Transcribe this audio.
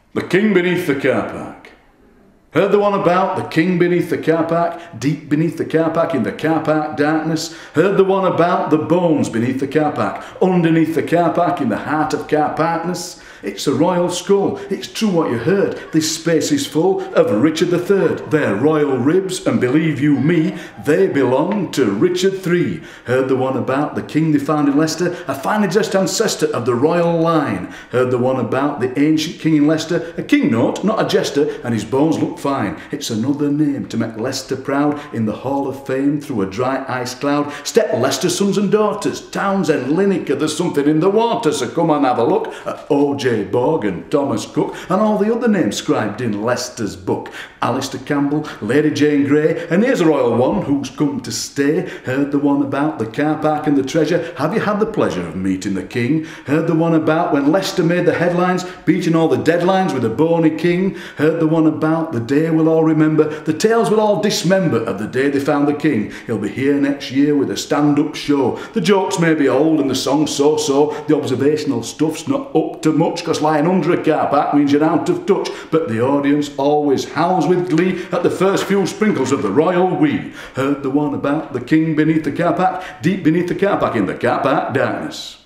The King beneath the car park. Heard the one about the king beneath the car park, deep beneath the car park in the car park darkness? Heard the one about the bones beneath the car park, underneath the car park in the heart of car parkness? It's a royal skull, it's true what you heard. This space is full of Richard III. They're royal ribs, and believe you me, they belong to Richard III. Heard the one about the king they found in Leicester, a finely dressed ancestor of the royal line. Heard the one about the ancient king in Leicester, a king note, not a jester, and his bones look fine. It's another name to make Leicester proud. In the Hall of Fame through a dry ice cloud step Leicester sons and daughters, Townsend, Lineker, there's something in the water, so come and have a look at O.J. Borg and Thomas Cook and all the other names scribed in Leicester's book. Alistair Campbell, Lady Jane Grey, and here's a royal one who's come to stay. Heard the one about the car park and the treasure. Have you had the pleasure of meeting the king? Heard the one about when Leicester made the headlines, beating all the deadlines with a bony king? Heard the one about the day we'll all remember, the tales we'll all dismember of the day they found the king? He'll be here next year with a stand-up show. The jokes may be old and the songs so-so, the observational stuff's not up to much, cause lying under a car park means you're out of touch, but the audience always howls with glee at the first few sprinkles of the royal we. Heard the one about the king beneath the car park, deep beneath the car park in the car park darkness.